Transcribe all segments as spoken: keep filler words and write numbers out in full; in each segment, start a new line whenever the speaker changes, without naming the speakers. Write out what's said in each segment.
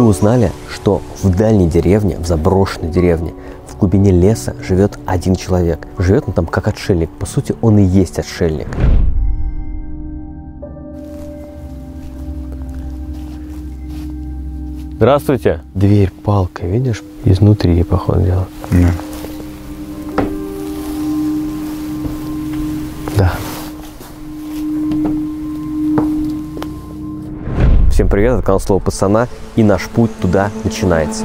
узнали, что в дальней деревне, в заброшенной деревне, в глубине леса живет один человек. Живет он там как отшельник. По сути, он и есть отшельник. Здравствуйте. Дверь палкой, видишь, изнутри, походу дела.
Да.
Да. Всем привет, это канал Слово Пацана, и наш путь туда начинается.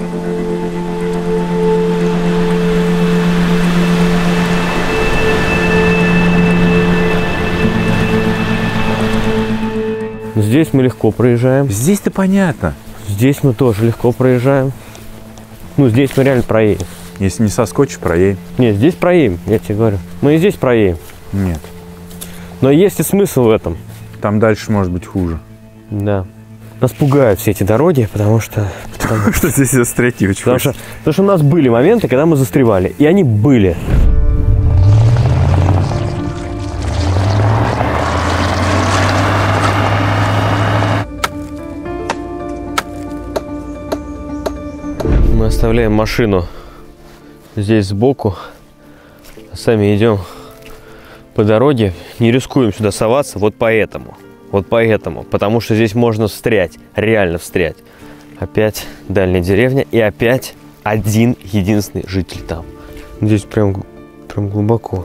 Здесь мы легко проезжаем.
Здесь-то понятно.
Здесь мы тоже легко проезжаем. Ну, здесь мы реально проедем.
Если не соскочишь, проедем.
Нет, здесь проедем, я тебе говорю. Мы и здесь проедем.
Нет.
Но есть и смысл в этом.
Там дальше может быть хуже.
Да. Нас пугают все эти дороги, потому что...
Потому что здесь застрять не очень
потому что, потому что у нас были моменты, когда мы застревали. И они были. Мы оставляем машину здесь сбоку. Сами идем по дороге. Не рискуем сюда соваться вот поэтому. Вот поэтому. Потому что здесь можно встрять. Реально встрять. Опять дальняя деревня. И опять один единственный житель там. Здесь прям, прям глубоко.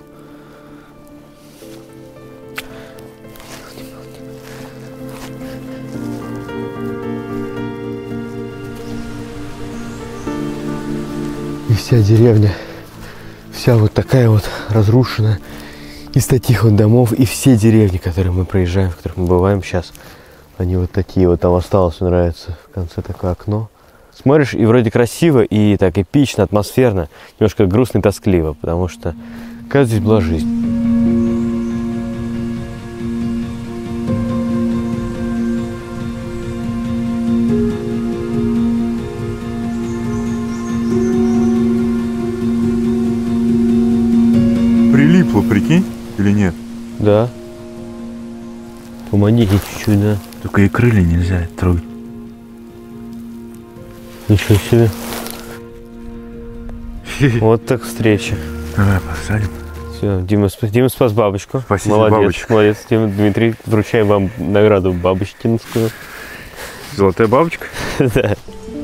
И вся деревня, вся вот такая вот разрушенная, из таких вот домов, и все деревни, которые мы проезжаем, в которых мы бываем сейчас, они вот такие вот. Там осталось, мне нравится, в конце такое окно. Смотришь, и вроде красиво, и так эпично, атмосферно, немножко грустно и тоскливо, потому что какая здесь была жизнь.
Прилипло, прикинь, или нет?
Да. Помогите чуть-чуть, да.
Только и крылья нельзя трогать.
Ничего себе. Вот так встреча.
Давай посадим.
Все, Дима, спас, Дима спас бабочку.
Спасибо,
молодец,
бабочка.
Молодец, Дима, Дмитрий. Вручаем вам награду бабочкинскую.
Золотая бабочка?
Да.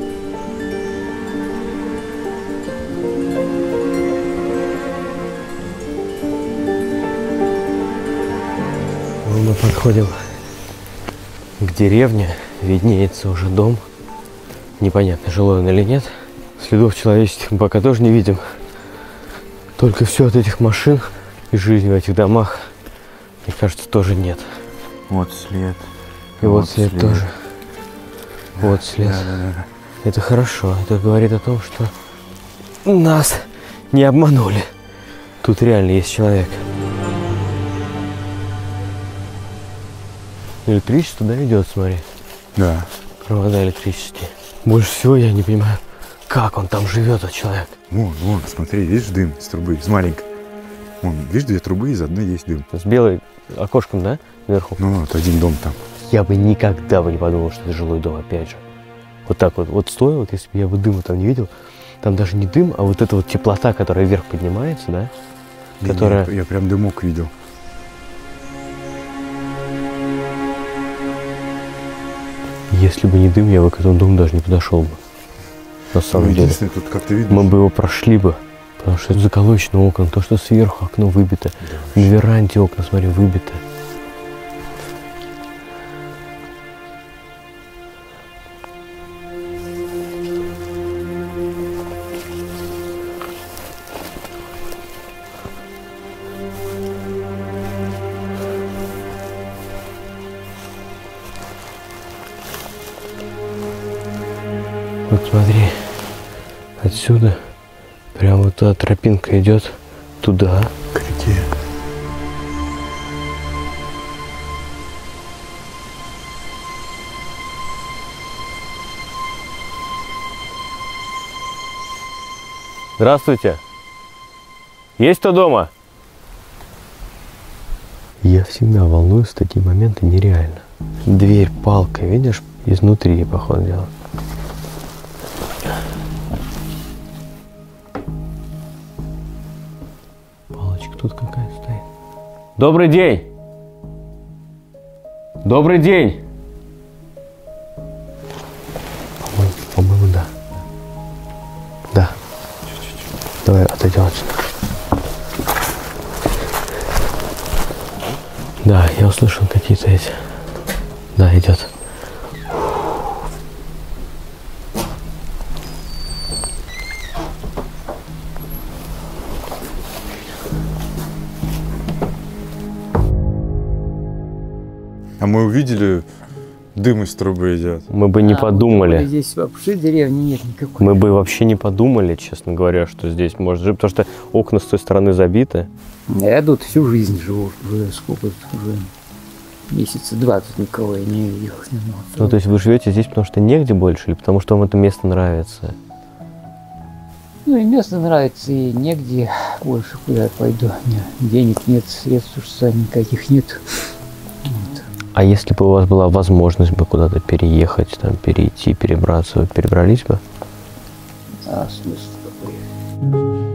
Мы подходим к деревне, виднеется уже дом. Непонятно, жилой он или нет. Следов человеческих мы пока тоже не видим. Только все от этих машин и жизни в этих домах, мне кажется, тоже нет.
Вот след.
И вот, вот след, след тоже.
Да,
вот след.
Да, да, да.
Это хорошо. Это говорит о том, что нас не обманули. Тут реально есть человек. Электричество, да, идет, смотри.
Да.
Провода электрические. Больше всего я не понимаю, как он там живет, этот человек.
Вон, вон, смотри, видишь дым из трубы, из маленькой. Вон, видишь, две трубы, из одной есть дым.
С белым окошком, да, вверху?
Ну, вот один дом там.
Я бы никогда бы не подумал, что это жилой дом, опять же. Вот так вот, вот стоя, вот если бы я бы дыма там не видел, там даже не дым, а вот эта вот теплота, которая вверх поднимается, да?
Я,
которая...
я, я прям дымок видел.
Если бы не дым, я бы к этому дому даже не подошел бы. На самом
ну,
деле.
Тут как-то видно.
Мы бы его прошли бы. Потому что это заколочено окна. То, что сверху окно выбито. Да, на веранде окна, смотри, выбито. Вот смотри, отсюда прям вот эта тропинка идет туда.
К реке.
Здравствуйте. Есть кто дома? Я всегда волнуюсь в такие моменты нереально. Дверь палкой, видишь, изнутри, походу дела. тут какая стоит. Добрый день! Добрый день! По-моему, по-моему, да. Да. Давай отойдем отсюда. Да, я услышал какие-то эти. Да, идет.
А мы увидели, дым из трубы идет.
Мы бы не
А,
подумали.
Здесь вообще деревни нет никакой.
Мы бы вообще не подумали, честно говоря, что здесь может жить, потому что окна с той стороны забиты.
Я тут всю жизнь живу, уже сколько, уже месяца два тут никого я не видел.
Ну, то есть вы живете здесь, потому что негде больше, или потому что вам это место нравится?
Ну и место нравится, и негде больше, куда я пойду. Мне денег нет, средств уж никаких нет. Вот.
А если бы у вас была возможность бы куда-то переехать, там, перейти, перебраться, вы перебрались бы?
А смысл какой?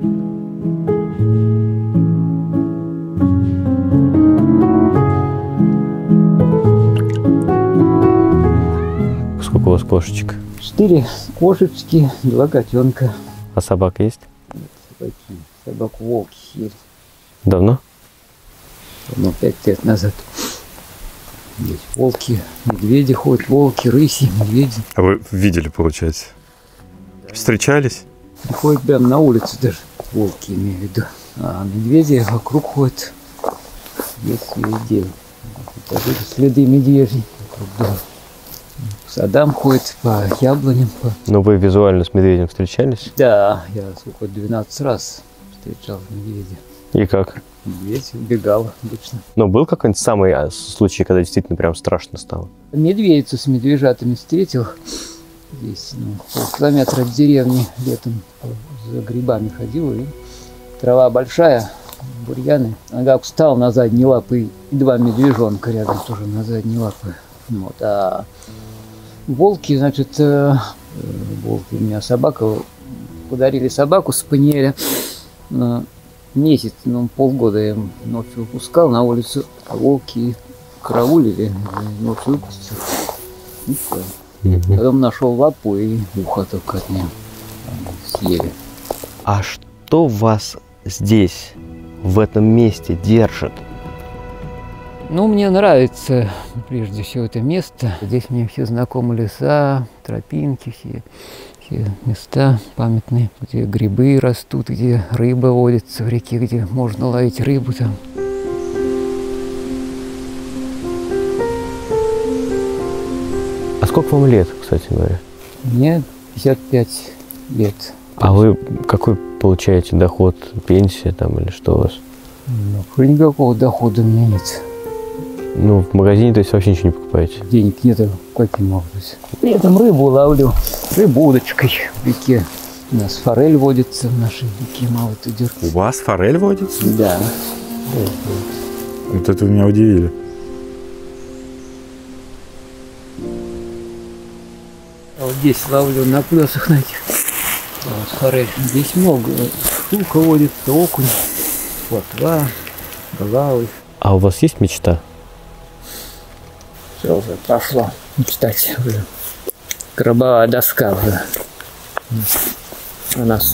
Сколько у вас кошечек?
Четыре кошечки, два котенка.
А собака есть?
Собаки, собаку волки съели.
Давно?
Ну, пять лет назад. Здесь волки, медведи ходят, волки, рыси, медведи.
А вы видели, получается? Встречались?
Ходят прямо на улице даже, волки имею в виду. А медведи вокруг ходят. Есть везде. Это следы медвежий вокруг дома. По садам ходят, по яблоням. По...
Ну, вы визуально с медведем встречались?
Да, я сколько, двенадцать раз встречал медведя.
И как?
Медведь убегал обычно.
Ну, был какой-нибудь самый а, случай, когда действительно прям страшно стало?
Медведицу с медвежатами встретил. Здесь, ну, полкилометра от деревни летом за грибами ходил. И трава большая, бурьяны. Ага, встал на задние лапы, и два медвежонка рядом тоже на задние лапы. Вот. А волки, значит, э, волки, у меня собака, подарили собаку спаниеля. Э, месяц, ну, полгода я ночью выпускал на улицу, а волки караулили, ночью выпустил. И все.
Угу.
Потом нашел лапу и ухо только от нее съели.
А что вас здесь, в этом месте держит?
Ну, мне нравится прежде всего это место. Здесь мне все знакомы леса, тропинки, все, все места памятные, где грибы растут, где рыба водится в реке, где можно ловить рыбу там.
А сколько вам лет, кстати говоря?
Мне пятьдесят пять лет.
А вы какой получаете доход, пенсия там или что у вас?
Ну, никакого дохода у меня нет.
Ну, в магазине, то есть, вообще ничего не покупаете?
Денег нет, какие могут быть. При этом рыбу ловлю, рыбу удочкой в реке. У нас форель водится в нашей реке, мало ты дер.
У вас форель водится?
Да.
Вот это вы меня удивили.
А вот здесь ловлю на плесах на этих. Вот форель. Здесь много. Штука водится, окунь, плотва, голавы.
А у вас есть мечта?
Все уже прошло. Кстати, уже гробовая доска уже на носу.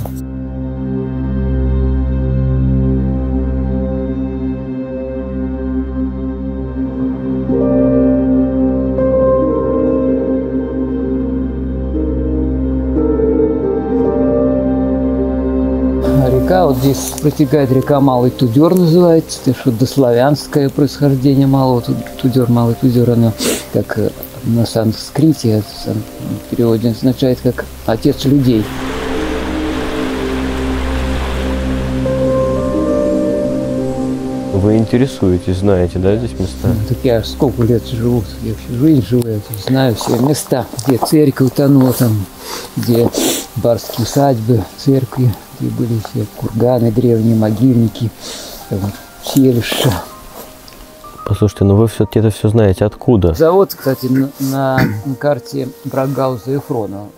Река, вот здесь протекает река Малый Тудер, называется, это что дославянское происхождение Малого Тудер, Малый Тудер, она как на санскрите, в переводе означает как отец людей.
Вы интересуетесь, знаете, да, здесь места?
Так я сколько лет живу, я всю жизнь живу, я тут знаю все места, где церковь утонула, там, где барские усадьбы, церкви, где были все курганы древние, могильники, селища.
Послушайте, ну вы все-таки это все знаете откуда?
Завод, кстати, на, на карте Брагауза и Фрона.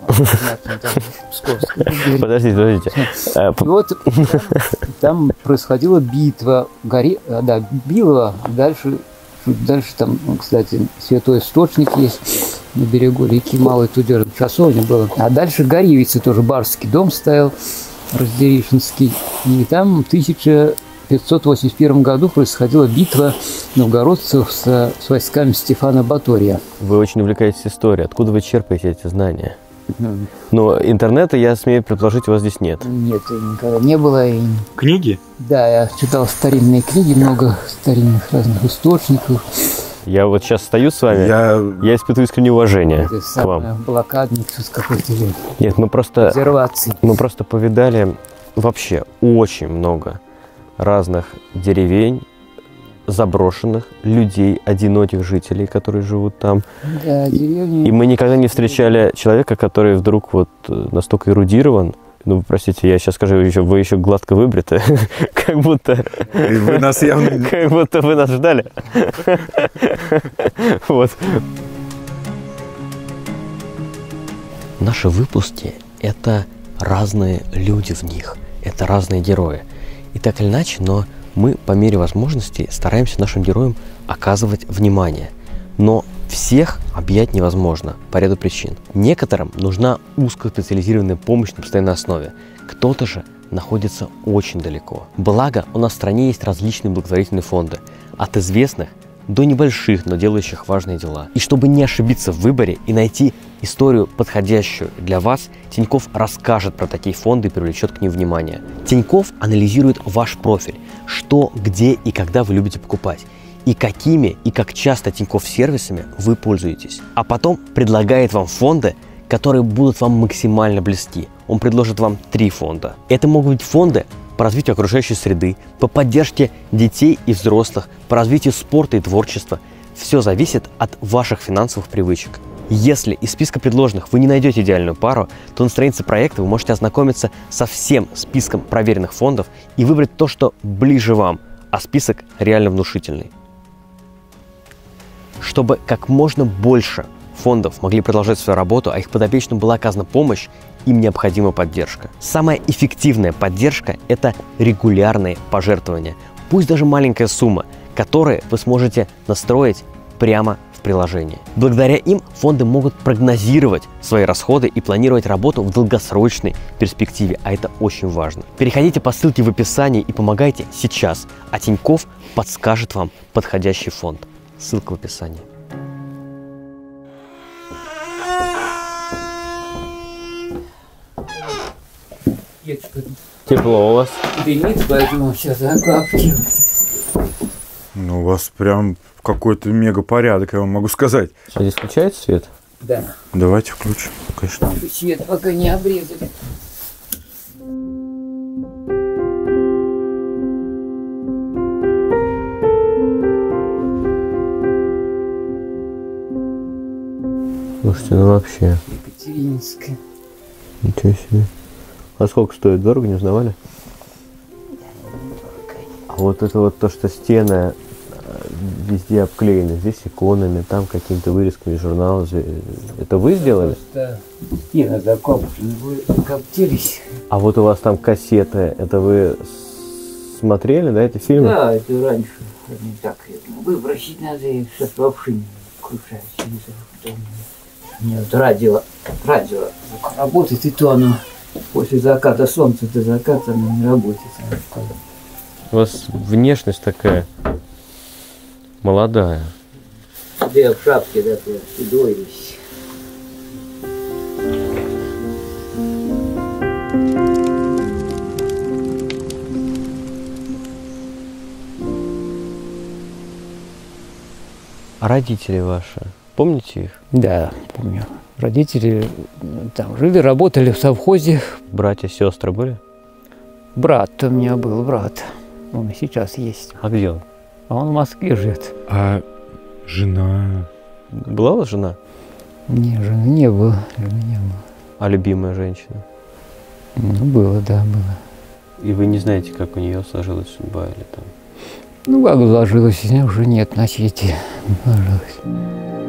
Подождите, подождите.
Вот там, там происходила битва, гори, да, била, дальше, дальше там, кстати, святой источник есть на берегу реки Малый Тудер, часовня была. А дальше Горивица тоже, барский дом стоял, Раздеришинский, и там тысяча пятьсот восемьдесят первом году происходила битва новгородцев с, с войсками Стефана Батория.
Вы очень увлекаетесь историей. Откуда вы черпаете эти знания? Mm. Но интернета, я смею предположить, у вас здесь нет.
Нет, никогда не было. И...
Книги?
Да, я читал старинные книги, много старинных разных источников.
Я вот сейчас стою с вами, я, я испытываю искреннее уважение
это
к вам.
Блокадник с какой-то или...
Нет, мы просто,
резервации.
мы просто повидали вообще очень много разных деревень, заброшенных, людей, одиноких жителей, которые живут там.
Да, деревни...
И мы никогда не встречали человека, который вдруг вот настолько эрудирован. Ну, простите, я сейчас скажу, еще, вы еще гладко выбриты, как будто...
Вы нас явно...
Как будто вы нас ждали. Вот. Наши выпуски – это разные люди в них, это разные герои. И так или иначе, но мы по мере возможности стараемся нашим героям оказывать внимание. Но всех объять невозможно по ряду причин. Некоторым нужна узкоспециализированная помощь на постоянной основе. Кто-то же находится очень далеко. Благо, у нас в стране есть различные благотворительные фонды. От известных до небольших, но делающих важные дела. И чтобы не ошибиться в выборе и найти историю, подходящую для вас, Тинькофф расскажет про такие фонды и привлечет к ним внимание. Тинькофф анализирует ваш профиль, что, где и когда вы любите покупать, и какими и как часто Тинькофф сервисами вы пользуетесь. А потом предлагает вам фонды, которые будут вам максимально близки. Он предложит вам три фонда. Это могут быть фонды по развитию окружающей среды, по поддержке детей и взрослых, по развитию спорта и творчества. Все зависит от ваших финансовых привычек. Если из списка предложенных вы не найдете идеальную пару, то на странице проекта вы можете ознакомиться со всем списком проверенных фондов и выбрать то, что ближе вам, а список реально внушительный. Чтобы как можно больше фондов могли продолжать свою работу, а их подопечным была оказана помощь, им необходима поддержка. Самая эффективная поддержка – это регулярные пожертвования, пусть даже маленькая сумма, которые вы сможете настроить прямо в приложении. Благодаря им фонды могут прогнозировать свои расходы и планировать работу в долгосрочной перспективе, а это очень важно. Переходите по ссылке в описании и помогайте сейчас, а Тинькофф подскажет вам подходящий фонд. Ссылка в описании. Тепло у вас.
Дымит, поэтому сейчас закапливаю.
Ну, у вас прям какой-то мега порядок, я вам могу сказать.
Что, здесь включается свет?
Да.
Давайте включим, конечно.
Свет пока не обрезали.
Слушайте, ну вообще.
Екатерининская.
Ничего себе. А сколько стоит? Дорого, не узнавали? А вот это вот то, что стены везде обклеены, здесь иконами, там какими-то вырезками журналов. Это вы сделали?
Просто стены закопаны, вы закоптились.
А вот у вас там кассеты, это вы смотрели, да, эти фильмы?
Да, это раньше. Не так. Выбросить надо, и все вообще не включается. Мне вот радио, радио работает, и то оно после заката солнца до заката оно не работает.
У вас внешность такая молодая.
Да я в шапке такой седой весь.
А родители ваши, помните их?
Да, помню. Родители там жили, работали в совхозе.
Братья, сестры были?
Брат у меня был, брат. Он и сейчас есть.
А где он?
А он в Москве живет.
А жена?
Была у вас жена?
Не, жены не было. Жены не было.
А любимая женщина?
Ну, было, да, было.
И вы не знаете, как у нее сложилась судьба или там?
Ну, как сложилось, уже нет на свете. Сложилось.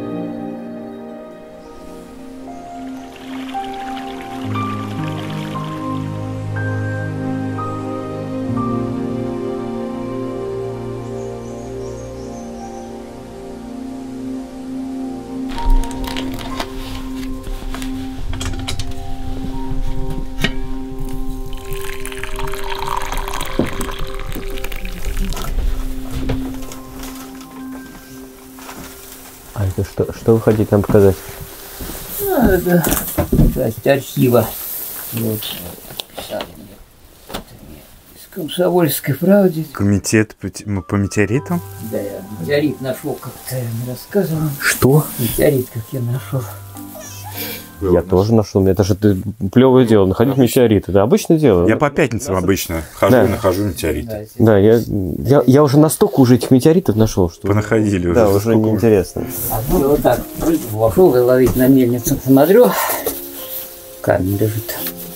А это что, что вы хотите нам показать?
А, это часть архива. Вот. Писали мне. Это мне из «Комсомольской правды».
Комитет по, по метеоритам?
Да, я метеорит нашел, как-то я не рассказывал.
Что?
Метеорит, как я нашел.
Я тоже нашел. Это же плевое дело. Находить метеорит. Это обычное дело.
Я по пятницам обычно хожу
Да.
и нахожу метеориты.
Да,
Да, я, я, я уже настолько уже этих метеоритов нашел, что...
Понаходили уже.
Да, уже
Сколько
неинтересно.
А ну, вот так вошел и ловить на мельницу. Смотрю, камень лежит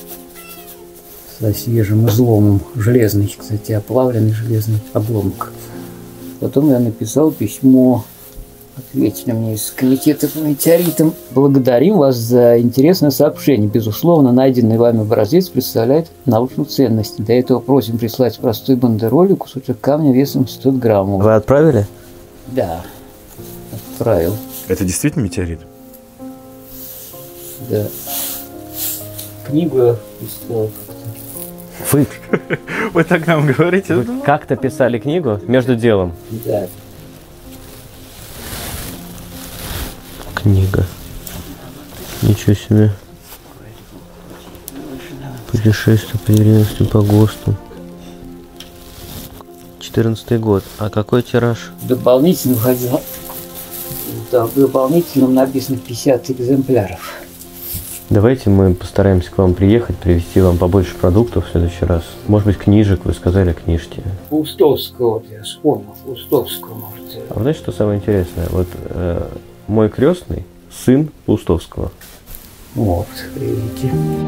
со свежим изломом. Железный, кстати, оплавленный железный обломок. Потом я написал письмо. Ответили мне из комитета по метеоритам. Благодарим вас за интересное сообщение. Безусловно, найденный вами образец представляет научную ценность. Для этого просим прислать простой бандероль и кусочек камня весом сто граммов.
Вы отправили?
Да, отправил.
Это действительно метеорит?
Да. Книгу я писал.
Вы,
Вы так нам говорите?
вы как-то писали книгу между делом?
Да.
Книга. Ничего себе. Путешествие по деревенству по ГОСТу. четырнадцатый год. А какой тираж?
Дополнительно выходил. Да, в дополнительном написано пятьдесят экземпляров.
Давайте мы постараемся к вам приехать, привезти вам побольше продуктов в следующий раз. Может быть, книжек, вы сказали, книжки.
Паустовского, вот я вспомнил, Паустовского, может.
А вы знаете, что самое интересное? Вот э, мой крестный сын Паустовского.
Вот, видите.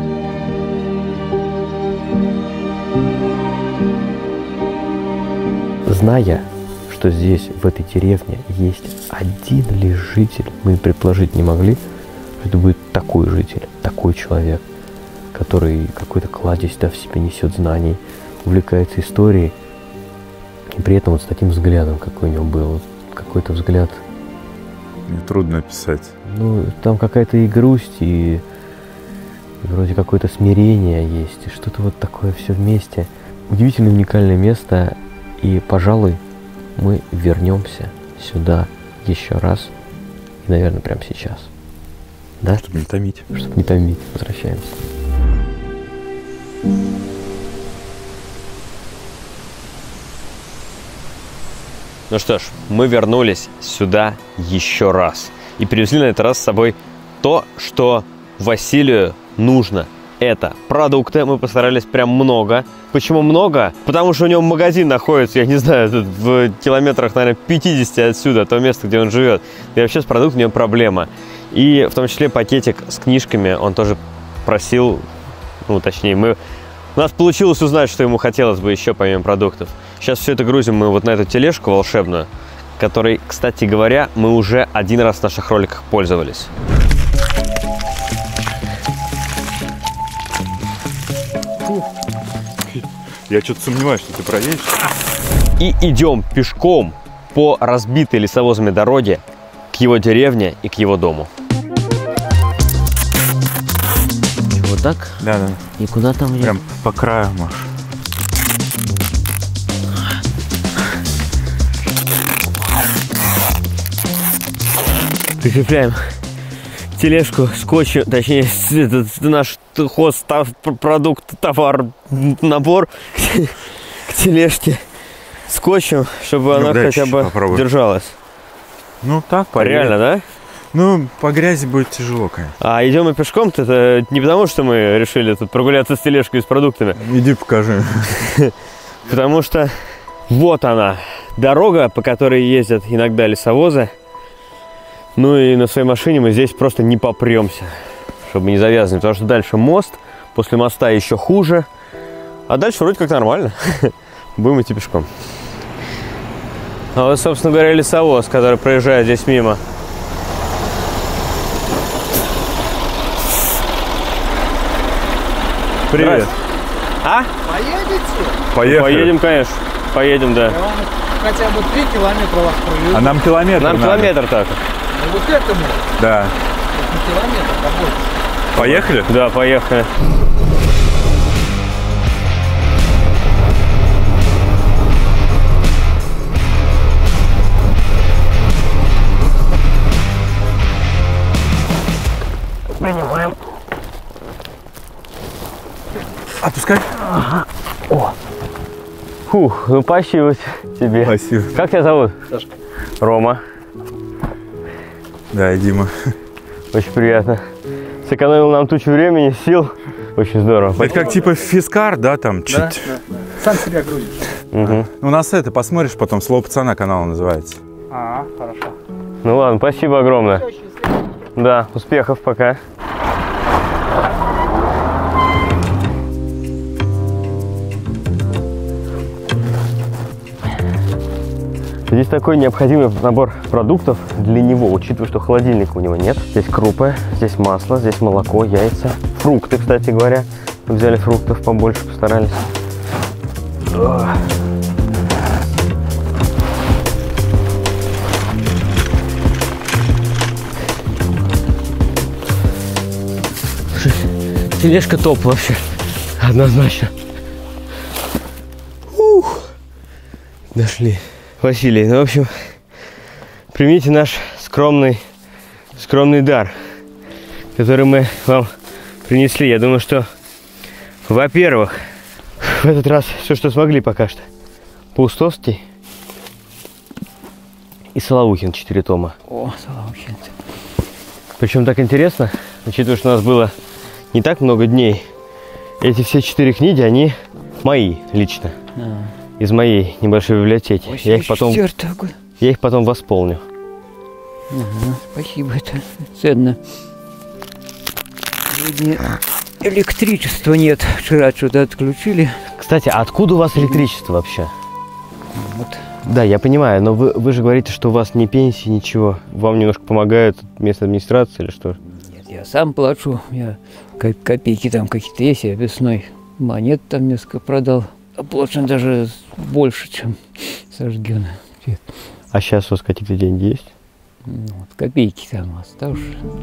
Зная, что здесь, в этой деревне, есть один лишь житель, мы предположить не могли, что это будет такой житель, такой человек, который какой-то кладезь да, в себе несет знаний, увлекается историей, и при этом вот с таким взглядом, какой у него был, вот какой-то взгляд.
Мне трудно описать.
Ну, там какая-то и грусть, и, и вроде какое-то смирение есть, и что-то вот такое все вместе. Удивительно уникальное место, и, пожалуй, мы вернемся сюда еще раз, и, наверное, прямо сейчас. Да?
Чтобы не томить.
Чтобы не томить, возвращаемся. Ну что ж, мы вернулись сюда еще раз. И привезли на этот раз с собой то, что Василию нужно. Это продукты, мы постарались прям много. Почему много? Потому что у него магазин находится, я не знаю, тут в километрах, наверное, пятидесяти отсюда, то место, где он живет. И вообще с продуктом у него проблема. И в том числе пакетик с книжками он тоже просил, ну, точнее, мы... У нас получилось узнать, что ему хотелось бы еще помимо продуктов. Сейчас все это грузим мы вот на эту тележку волшебную, которой, кстати говоря, мы уже один раз в наших роликах пользовались.
Я что-то сомневаюсь, что ты проедешь.
И идем пешком по разбитой лесовозами дороге к его деревне и к его дому. Вот так?
Да, да.
И куда там?
Прям по краю, Маш.
Прикрепляем тележку скотчем, точнее, этот наш хост, продукт, товар, набор к тележке скотчем, чтобы
Ну,
она
дальше
хотя бы
попробуй.
держалась.
Ну так,
Реально, да?
Ну, по грязи будет тяжело, конечно.
А идем мы пешком-то, это не потому, что мы решили тут прогуляться с тележкой и с продуктами.
Иди покажи.
Потому что вот она, дорога, по которой ездят иногда лесовозы. Ну и на своей машине мы здесь просто не попремся, чтобы не завязаны. Потому что дальше мост, после моста еще хуже. А дальше вроде как нормально. Будем идти пешком. А вот, собственно говоря, лесовоз, который проезжает здесь мимо.
Привет.
А?
Поедете?
Поехали.
Поедем, конечно. Поедем, да.
Я вам хотя бы три километра вас проведу.
А нам километр
Нам
надо.
километр так.
Ну, вот этому
Да.
не километр, а больше.
Поехали?
Да, поехали. Принимаем.
Отпускай.
Фух, ну спасибо тебе.
Спасибо.
Как тебя зовут?
Сашка.
Рома.
Да, и Дима.
Очень приятно. Сэкономил нам тучу времени, сил. Очень здорово.
Это как типа фискар, да, там?
Да,
чуть.
да, да. Сам себя грузишь.
Угу.
У нас это, посмотришь потом, слово пацана канал называется.
А, хорошо.
Ну ладно, спасибо огромное. Да, успехов пока. Здесь такой необходимый набор продуктов для него, учитывая, что холодильника у него нет. Здесь крупы, здесь масло, здесь молоко, яйца, фрукты, кстати говоря. Мы взяли фруктов побольше, постарались. Тележка топ вообще, однозначно. Ух, дошли. Василий, ну, в общем, примите наш скромный, скромный дар, который мы вам принесли. Я думаю, что, во-первых, в этот раз все, что смогли пока что. Паустовский и Соловухин, четыре тома.
О, Соловухин.
Причем так интересно, учитывая, что у нас было не так много дней, эти все четыре книги, они мои лично.
А.
Из моей небольшой библиотеки. Я их потом, я их потом восполню.
Ага, спасибо, это ценно. Сегодня электричества нет. Вчера что-то отключили.
Кстати, а откуда у вас электричество вообще?
Вот.
Да, я понимаю, но вы, вы же говорите, что у вас ни пенсии, ничего. Вам немножко помогает местная администрация или что?
Нет, я сам плачу. Я ко- копейки там какие-то есть. Я весной монет там несколько продал. Оплачен даже больше, чем сожжено.
А сейчас у вас какие-то деньги есть?
Ну, вот копейки там оставшись.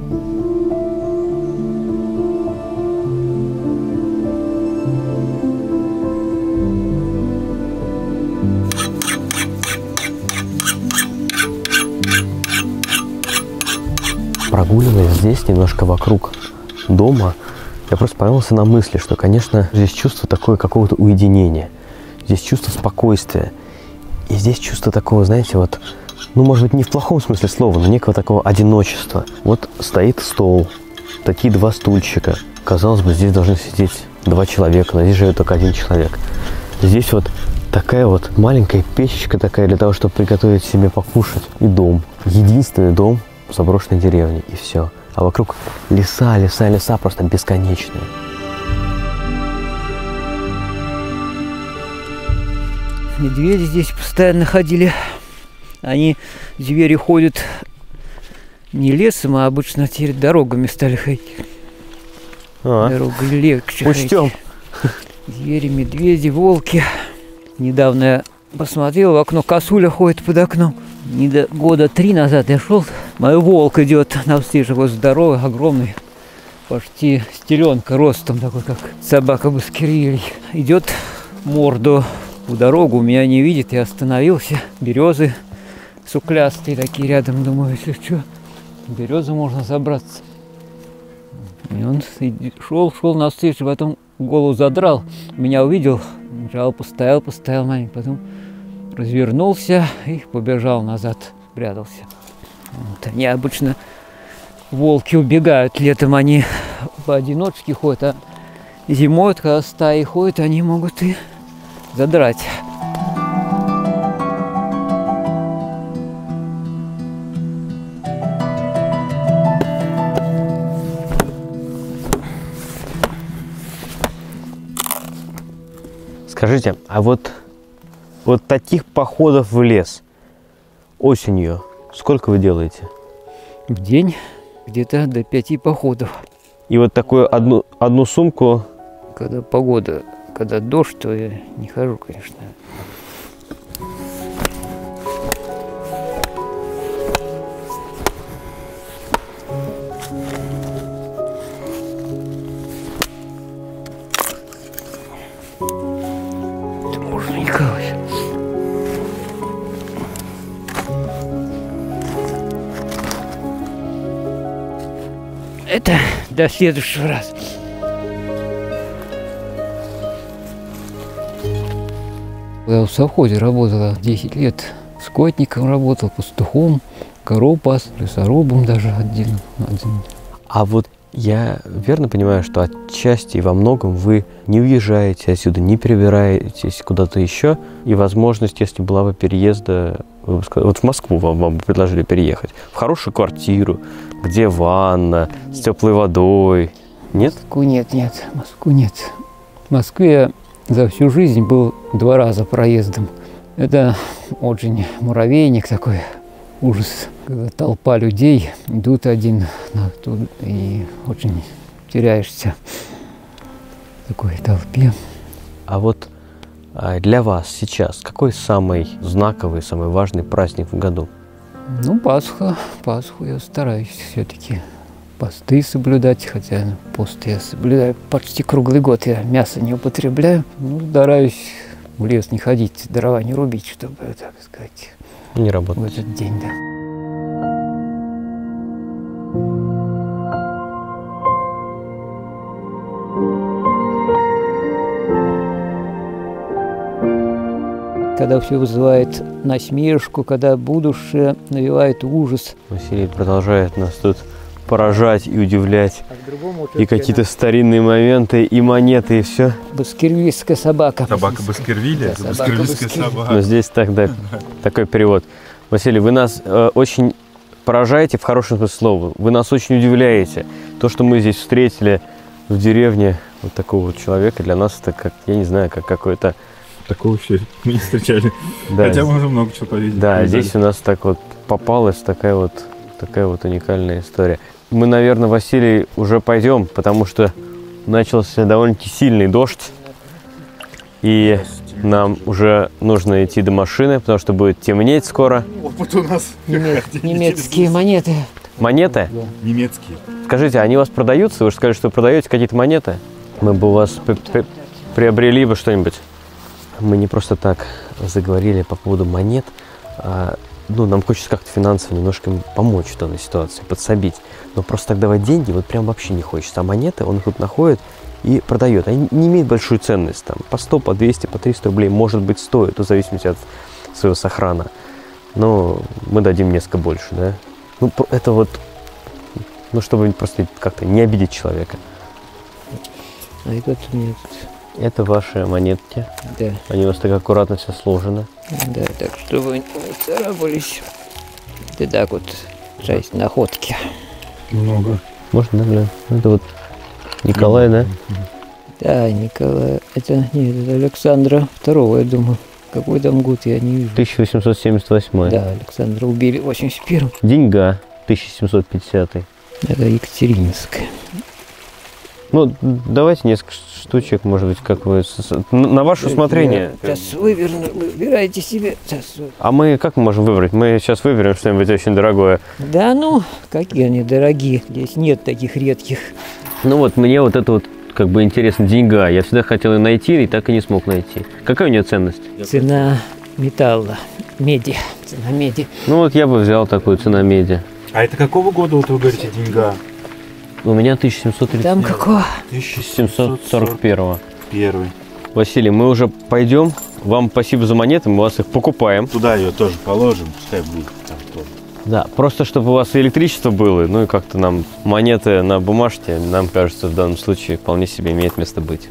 Прогуливаясь здесь немножко вокруг дома, я просто поймался на мысли, что, конечно, здесь чувство такое какого-то уединения. Здесь чувство спокойствия. И здесь чувство такого, знаете, вот, ну, может быть, не в плохом смысле слова, но некого такого одиночества. Вот стоит стол, такие два стульчика. Казалось бы, здесь должны сидеть два человека, но здесь живет только один человек. Здесь вот такая вот маленькая печечка такая для того, чтобы приготовить себе покушать. И дом. Единственный дом в заброшенной деревне. И все. А вокруг леса, леса, леса просто бесконечные.
Медведи здесь постоянно ходили. Они, звери, ходят не лесом, а обычно теперь дорогами стали ходить.
А,
Дорога легче
учтем.
ходить. Звери, медведи, волки. Недавно я посмотрел, в окно косуля ходит под окном. Не до года три назад я шел, мой волк идет навстречу, вот здоровый, огромный, почти стеленка ростом, такой как собака баскервилей. Идет морду в дорогу, меня не видит, я остановился. Березы суклястые такие рядом, думаю, если что, березы можно забраться. И он шел, шел навстречу, потом голову задрал, меня увидел, жал, постоял, постоял маленько, потом развернулся и побежал назад, прятался. Вот. Они обычно, волки, убегают летом, они поодиночке ходят, а зимой, когда стаи ходят, они могут и задрать.
Скажите, а вот, вот таких походов в лес осенью сколько вы делаете?
В день где-то до пяти походов.
И вот такую одну, одну сумку.
Когда погода, когда дождь, то я не хожу, конечно. Это можно, Николай. Это до следующего раза. Я в совхозе работала десять лет. Скотником работал, пастухом, коров пас, лесорубом даже один. один.
А вот я верно понимаю, что отчасти и во многом вы не уезжаете отсюда, не перебираетесь куда-то еще, и возможность, если была бы переезда, вы бы сказали, вот в Москву вам, вам бы предложили переехать, в хорошую квартиру, где ванна, с теплой водой, нет?
Москву нет, нет, Москву нет. В Москве я за всю жизнь был два раза проездом. Это очень муравейник такой, ужас. Когда толпа людей идут один на ту, и очень теряешься в такой толпе.
А вот а для вас сейчас какой самый знаковый, самый важный праздник в году?
Ну, Пасха. Пасху я стараюсь все-таки посты соблюдать, хотя пост я соблюдаю почти круглый год. Я мясо не употребляю. Ну, стараюсь в лес не ходить, дрова не рубить, чтобы, так сказать,
Не
в
работать.
этот день, да. Когда все вызывает насмешку, когда будущее навевает ужас.
Василий продолжает нас тут поражать и удивлять.
А к другому
И какие-то старинные моменты, и монеты, и все.
Баскервильская собака.
Собака Баскервилля,
Да, собака
баскервильская
Баскервилля.
собака.
Но здесь тогда такой перевод. Василий, вы нас э, очень поражаете в хорошем смысле слова. Вы нас очень удивляете. То, что мы здесь встретили в деревне вот такого вот человека, для нас это как, я не знаю, как какой-то...
Такого еще мы не встречали.
Да,
Хотя мы уже много чего повидели.
да,
повидали.
здесь у нас так вот попалась такая вот, такая вот уникальная история. Мы, наверное, Василий, уже пойдем, потому что начался довольно-таки сильный дождь. И нам уже нужно идти до машины, потому что будет темнеть скоро.
Опыт у нас.
Неме- Немецкие монеты.
Монеты?
Немецкие.
Скажите, они у вас продаются? Вы же сказали, что вы продаете какие-то монеты. Мы бы у вас при- при- приобрели бы что-нибудь. Мы не просто так заговорили по поводу монет. А, ну, нам хочется как-то финансово немножко им помочь в данной ситуации, подсобить. Но просто так давать деньги вот прям вообще не хочется. А монеты он их тут находит и продает. Они не имеют большую ценность. Там, по сто, по двести, по триста рублей, может быть, стоит, в зависимости от своего сохрана. Но мы дадим несколько больше, да? Ну, про- это вот, ну, чтобы просто как-то не обидеть человека.
А это у меня тут,
Это ваши монетки.
да,
Они у вас так аккуратно все сложены.
да, так, чтобы не царапались. Это так вот, часть находки.
Много.
Можно, да, глянь? Это вот Николай, да?
Да, Николай, это, нет, это Александра второго, я думаю. Какой там год, я не вижу.
тысяча восемьсот семьдесят восьмой.
Да, Александра убили в восемьдесят первом.
Деньга тысяча семьсот пятидесятый.
Это Екатерининская.
Ну, давайте несколько штучек, может быть, как вы... с- с- На на ваше усмотрение.
Сейчас выверну, выбирайте себе. Сейчас.
А мы как мы можем выбрать? Мы сейчас выберем что-нибудь очень дорогое.
Да ну, какие они дорогие. Здесь нет таких редких.
Ну вот, мне вот это вот как бы интересно, деньга. Я всегда хотел ее найти и так и не смог найти. Какая у нее ценность?
Цена металла, меди. Цена меди.
Ну вот я бы взял такую цена меди.
А это какого года, вот вы говорите, деньга?
У меня тысяча семьсот тридцать
Там какого?
тысяча
семьсот сорок первого.
первый.
Василий, мы уже пойдем. Вам спасибо за монеты, мы вас их покупаем.
Туда ее тоже положим, пускай будет там тоже.
Да, просто чтобы у вас и электричество было, ну и как-то нам монеты на бумажке, нам кажется, в данном случае вполне себе имеет место быть.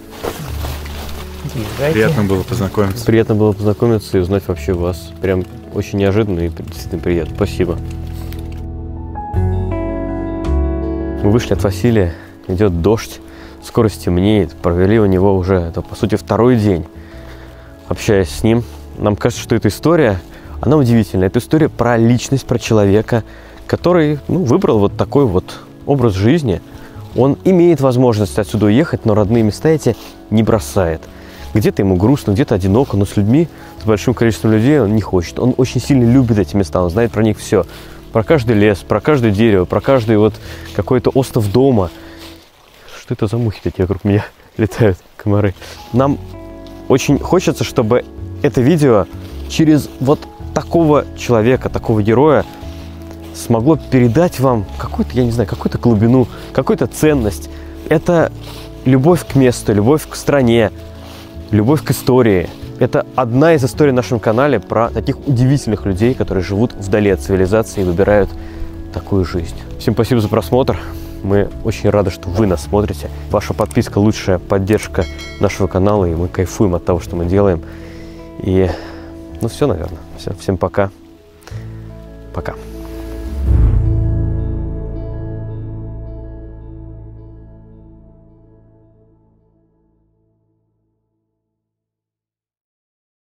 Езжайте.
Приятно было познакомиться.
Приятно было познакомиться и узнать вообще вас. Прям очень неожиданно и действительно приятно. Спасибо. Мы вышли от Василия, идет дождь, скоро стемнеет. Провели у него уже, это, по сути, второй день, общаясь с ним. Нам кажется, что эта история, Она удивительная. Это история про личность, про человека, который, ну, выбрал вот такой вот образ жизни. Он имеет возможность отсюда уехать, но родные места эти не бросает. Где-то ему грустно, где-то одиноко, но с людьми, с большим количеством людей он не хочет. Он очень сильно любит эти места, он знает про них все. Про каждый лес, про каждое дерево, про каждый вот какой-то остов дома. Что это за мухи такие вокруг меня летают, комары? Нам очень хочется, чтобы это видео через вот такого человека, такого героя смогло передать вам какую-то, я не знаю, какую-то глубину, какую-то ценность. Это любовь к месту, любовь к стране, любовь к истории. Это одна из историй на нашем канале про таких удивительных людей, которые живут вдали от цивилизации и выбирают такую жизнь. Всем спасибо за просмотр. Мы очень рады, что вы нас смотрите. Ваша подписка – лучшая поддержка нашего канала, и мы кайфуем от того, что мы делаем. И, ну, все, наверное. Все. Всем пока. Пока.